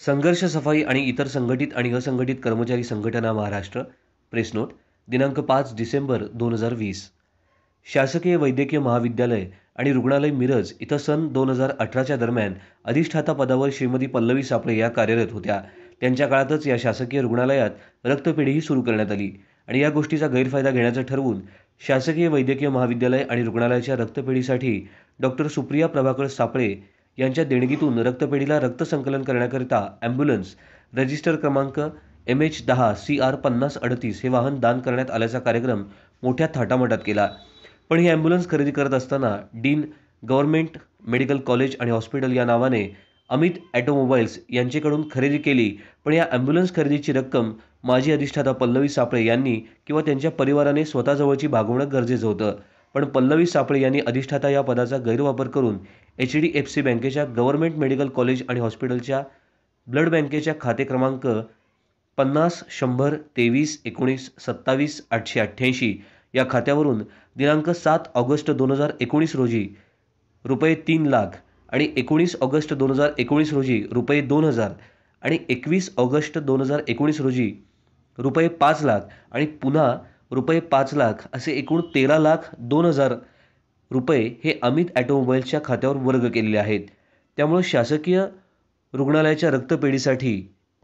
संघर्ष सफाई आणि इतर संघटित आणि असंघटित कर्मचारी संघटना महाराष्ट्र प्रेस नोट दिनांक 5 डिसेंबर 2020 शासकीय वैद्यकीय महाविद्यालय आणि रुग्णालय मिरज इथं सन 2018च्या दरम्यान अधिष्ठाता पदावर श्रीमती पल्लवी सापळे या कार्यरत होत्या। त्यांच्या काळातच या शासकीय रुग्णालयात रक्तपेढीही सुरू करण्यात आली आणि या गोष्टीचा गैरफायदा घेण्याचं ठरवून शासकीय वैद्यकीय महाविद्यालय आणि रुग्णालयाच्या रक्तपेढीसाठी डॉक्टर सुप्रिया प्रभाकर सापळे यांच्या देणगीतून रक्तपेढीला रक्त संकलन करण्याकरिता ॲम्ब्युलन्स रजिस्टर क्रमांक MH10 CR 5038 हे वाहन दान करण्यात आल्याचा कार्यक्रम मोठ्या थाटामाटात केला। पण ही ॲम्ब्युलन्स खरेदी करत असताना डीन गव्हर्नमेंट मेडिकल कॉलेज आणि हॉस्पिटल या नावाने अमित ऑटोमोबाईल्स यांच्याकडून खरेदी केली। पण या ॲम्ब्युलन्स खरेदीची रक्कम माजी अधिष्ठाता पल्लवी सापळे यांनी किंवा त्यांच्या परिवाराने स्वतःजवळची भागवणं गरजेचं होतं। पण पल्लवी सापळे यांनी अधिष्ठाता या पदाचा गैरवापर करून HDFC बँकेच्या गव्हर्नमेंट मेडिकल कॉलेज आणि हॉस्पिटलच्या ब्लड बँकेच्या खाते क्रमांक 50 100 23 19 27 888 या खात्यावरून दिनांक 7 ऑगस्ट 2019 रोजी रुपये 3 लाख आणि 19 ऑगस्ट 2019 रोजी रुपये 2000 आणि 21 ऑगस्ट 2019 रोजी रुपये 5 लाख आणि पुन्हा रुपये 5 लाख असे एकूण 13,02,000 रुपये हे अमित ऑटोमोबाईल्सच्या खात्यावर वर्ग केलेले आहेत। त्यामुळे शासकीय रुग्णालयाच्या रक्तपेढीसाठी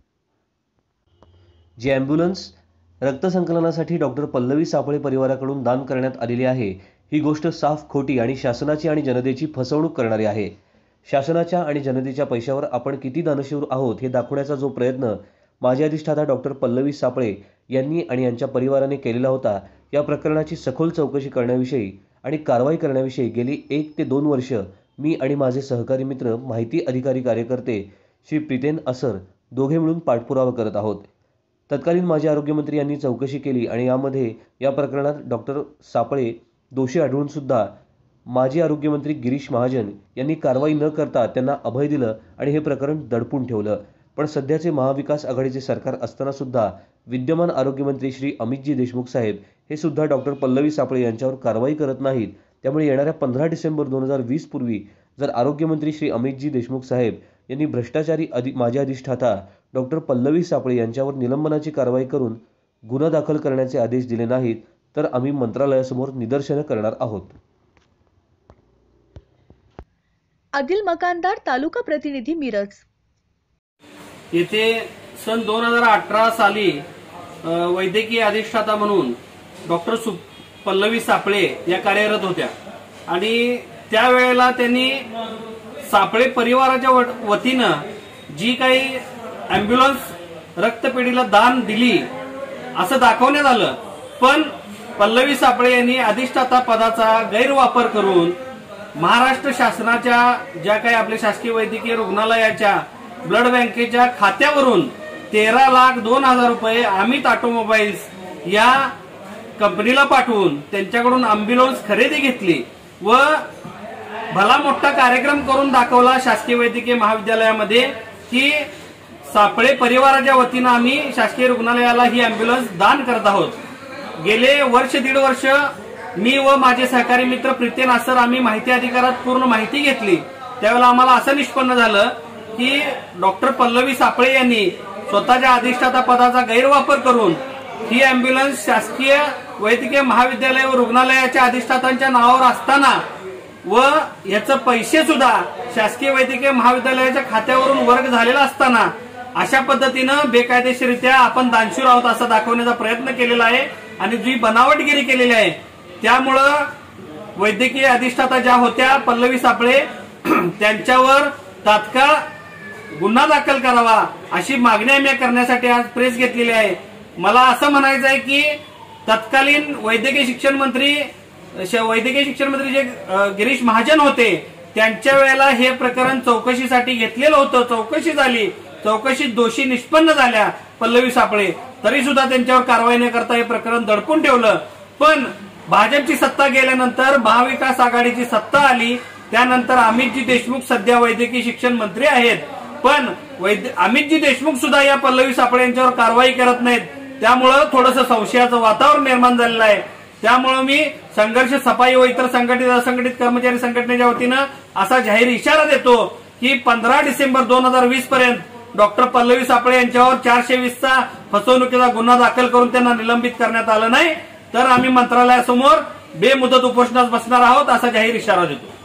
जी ॲम्ब्युलन्स रक्तसंकलनासाठी डॉक्टर पल्लवी सापळे परिवाराकडून दान करण्यात आलेली आहे, ही गोष्ट साफ खोटी आणि शासनाची आणि जनतेची फसवणूक करणारी आहे। शासनाच्या आणि जनतेच्या पैशावर आपण किती दानशूर आहोत हे दाखवण्याचा जो प्रयत्न माजी अधिष्ठाता डॉक्टर पल्लवी सापळे यांनी आणि यांच्या परिवाराने केलेला होता, या प्रकरणाची सखोल चौकशी करण्याविषयी आणि कारवाई करण्याविषयी गेली 1 ते 2 वर्ष मी आणि माझे सहकारी मित्र माहिती अधिकारी कार्यकर्ते श्री प्रितेन असर दोघे मिळून पाठपुरावा करत आहोत। तत्कालीन माजी आरोग्यमंत्री यांनी चौकशी केली आणि यामध्ये या प्रकरणात डॉक्टर सापळे दोषी आढळून सुद्धा माजी आरोग्यमंत्री गिरीश महाजन यांनी कारवाई न करता त्यांना अभय दिलं आणि हे प्रकरण दडपून ठेवलं। पण सध्याचे महाविकास आघाडीचे सरकार असताना सुद्धा विद्यमान आरोग्यमंत्री श्री अमितजी देशमुख साहेब हे सुद्धा डॉक्टर पल्लवी सापळे यांच्यावर कारवाई करत नाहीत। त्यामुळे येणाऱ्या 15 डिसेंबर 2020 पूर्वी जर आरोग्यमंत्री श्री अमितजी देशमुख साहेब यांनी भ्रष्टाचारी माजी अधिष्ठाता डॉक्टर पल्लवी सापळे यांच्यावर निलंबनाची कारवाई करून गुन्हा दाखल करण्याचे आदेश दिले नाहीत तर आम्ही मंत्रालयासमोर निदर्शनं करणार आहोत। अदिल मकानदार, तालुका प्रतिनिधी, मिरज येथे सन 2018 साली वैद्यकीय अधिष्ठाता म्हणून डॉक्टर पल्लवी सापळे या कार्यरत होत्या आणि त्यावेळेला त्यांनी सापळे परिवाराच्या वतीनं जी काही ॲम्ब्युलन्स रक्तपेढीला दान दिली असं दाखवण्यात आलं। पण पल्लवी सापळे यांनी अधिष्ठाता पदाचा गैरवापर करून महाराष्ट्र शासनाच्या ज्या काही आपल्या शासकीय वैद्यकीय रुग्णालयाच्या ब्लड बँकेच्या खात्यावरून 13,02,000 रुपये अमित ऑटोमोबाईल्स या कंपनीला पाठवून त्यांच्याकडून ॲम्ब्युलन्स खरेदी घेतली व भला मोठा कार्यक्रम करून दाखवला शासकीय वैद्यकीय महाविद्यालयामध्ये की सापळे परिवाराच्या वतीनं आम्ही शासकीय रुग्णालयाला ही ॲम्ब्युलन्स दान करत आहोत। गेले वर्ष दीड वर्ष मी व माझे सहकारी मित्र प्रितेन असर आम्ही माहिती अधिकारात पूर्ण माहिती घेतली। त्यावेळेला आम्हाला असं निष्पन्न झालं की डॉक्टर पल्लवी सापळे यांनी स्वतःच्या अधिष्ठाता पदाचा गैरवापर करून ही ॲम्ब्युलन्स शासकीय वैद्यकीय महाविद्यालय व रुग्णालयाच्या अधिष्ठातांच्या नावावर असताना व याचे पैसे सुद्धा शासकीय वैद्यकीय महाविद्यालयाच्या खात्यावरून वर्ग झालेला असताना अशा पद्धतीनं बेकायदेशीररित्या आपण दानशूर आहोत असा दाखवण्याचा प्रयत्न केलेला आहे आणि जी बनावटगिरी केलेली आहे त्यामुळं वैद्यकीय अधिष्ठाता ज्या होत्या पल्लवी सापळे त्यांच्यावर तात्काळ गुन्हा दाखल करावा अशी मागणी आम्ही करण्यासाठी आज प्रेस घेतलेली आहे। मला असं म्हणायचं आहे की तत्कालीन वैद्यकीय शिक्षण मंत्री जे गिरीश महाजन होते त्यांच्या वेळेला हे प्रकरण चौकशीसाठी घेतलेलं होतं। चौकशी झाली, चौकशीत दोषी निष्पन्न झाल्या पल्लवी सापळे, तरी सुद्धा त्यांच्यावर कारवाई न करता हे प्रकरण दडपून ठेवलं। पण भाजपची सत्ता गेल्यानंतर महाविकास आघाडीची सत्ता आली, त्यानंतर अमितजी देशमुख सध्या वैद्यकीय शिक्षण मंत्री आहेत, पण अमितजी देशमुख सुद्धा या पल्लवी सापळे यांच्यावर कारवाई करत नाहीत। त्यामुळं थोडंसं संशयाचं वातावरण निर्माण झालेलं आहे। त्यामुळे मी संघर्ष सफाई व इतर संघटित असंघटित कर्मचारी संघटनेच्या वतीनं असा जाहीर इशारा देतो की 15 डिसेंबर 2020 पर्यंत डॉक्टर पल्लवी सापळे यांच्यावर 420चा फसवणुकीचा गुन्हा दाखल करून त्यांना निलंबित करण्यात आलं नाही तर आम्ही मंत्रालयासमोर बेमुदत उपोषणास बसणार आहोत असा जाहीर इशारा देतो.